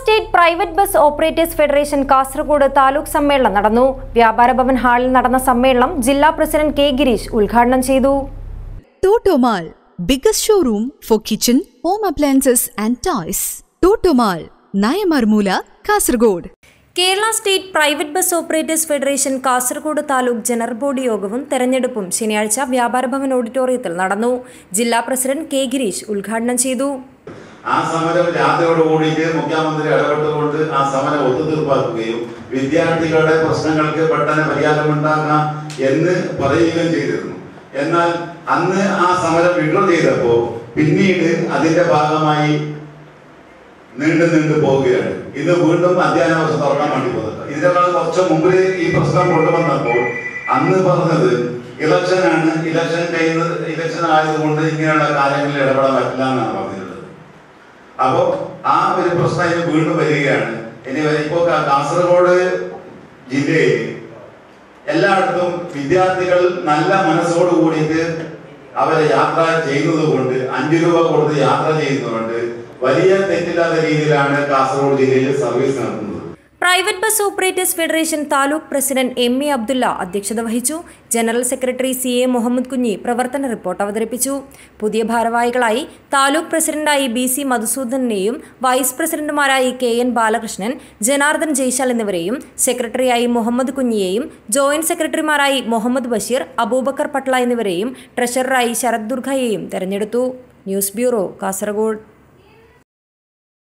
State private bus operators federation Kasaragod taluk സമ്മേളനം നടന്നു. വ്യാപാര ഭവൻ ഹാളിൽ നടന്ന സമ്മേളനം ജില്ലാ പ്രസിഡന്റ് കെ ഗിരീഷ് ഉദ്ഘാടനം ചെയ്തു. Totomal, biggest showroom for kitchen, home appliances and toys. Totomal, Nayamarmula, Kasaragod. Kerala state private bus operators federation Kasaragod taluk general body യോഗവും തെരഞ്ഞെടുപ്പും ശനിയാഴ്ച വ്യാപാര ഭവൻ ഓഡിറ്റോറിയത്തിൽ നടന്നു. ജില്ലാ പ്രസിഡന്റ് കെ ഗിരീഷ് ഉദ്ഘാടനം ചെയ്തു. ആ സമരം രാത്രിയോടുകൂടിയിട്ട് മുഖ്യമന്ത്രി ഇടപെട്ടുകൊണ്ട് ആ സമരം ഒത്തുതീർപ്പാക്കുകയും വിദ്യാർത്ഥികളുടെ പ്രശ്നങ്ങൾക്ക് പെട്ടെന്ന് പരിഹാരമുണ്ടാക്കാം എന്ന് പറയുകയും ചെയ്തിരുന്നു. എന്നാൽ അന്ന് ആ സമരം വിഡ്രോ ചെയ്തപ്പോൾ പിന്നീട് അതിന്റെ ഭാഗമായി നീണ്ടു പോവുകയാണ്. ഇന്ന് വീണ്ടും അധ്യയന വർഷം തുറക്കാൻ വേണ്ടി പോകുന്നത്. ഇതിനേക്കാൾ കുറച്ച് മുമ്പ് ഈ പ്രശ്നം കൊണ്ടുവന്നപ്പോൾ അന്ന് പറഞ്ഞത് ഇലക്ഷനാണ്, ഇലക്ഷൻ ആയതുകൊണ്ട് ഇങ്ങനെയുള്ള കാര്യങ്ങളിൽ ഇടപെടാൻ പറ്റില്ല എന്നാണ് പറഞ്ഞിട്ടുള്ളത്. അപ്പോൾ ആ ഒരു പ്രശ്നം ഇനി വീണ്ടും വരികയാണ്. ഇനി ഇപ്പോൾ കാസർഗോഡ് ജില്ലയിൽ എല്ലായിടത്തും വിദ്യാർത്ഥികൾ നല്ല മനസ്സോട് കൂടിയിട്ട് അവരെ യാത്ര ചെയ്യുന്നത് കൊണ്ട് 5 രൂപ കൊടുത്ത് യാത്ര ചെയ്യുന്നതുകൊണ്ട് വലിയ തെറ്റില്ലാത്ത രീതിയിലാണ് കാസർഗോഡ് ജില്ലയിൽ സർവീസ് നടത്തുന്നത്. Private bus operators federation taluk president M A. Abdulla അധ്യക്ഷത വഹിച്ചു. General secretary CA. Muhammad Kunhi പ്രവർത്തന റിപ്പോർട്ട് അവതരിപ്പിച്ചു. പുതിയ ഭാരവാഹികളായി താലൂക്ക് പ്രസിഡന്റായി ബി.സി. മധുസൂദനെയും വൈസ് പ്രസിഡന്റുമാരായി കെ.എൻ. ബാലകൃഷ്ണൻ, ജനാർദ്ദൻ ജയ്ശാൽ എന്നിവരെയും സെക്രട്ടറിയായി മുഹമ്മദ് കുഞ്ഞിയെയും ജോയിന്റ് സെക്രട്ടറിമാരായി മുഹമ്മദ് ബഷീർ, അബൂബക്കർ പട്ല എന്നിവരെയും ട്രഷററായി ശരത് ദുർഗയെയും തെരഞ്ഞെടുത്തു. News bureau, Kasaragod.